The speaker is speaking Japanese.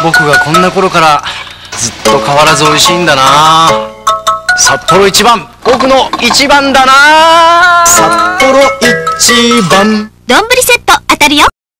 僕がこんな頃からずっと変わらず美味しいんだな。札幌一番、僕の一番だな。札幌一番。 丼セット当たるよ。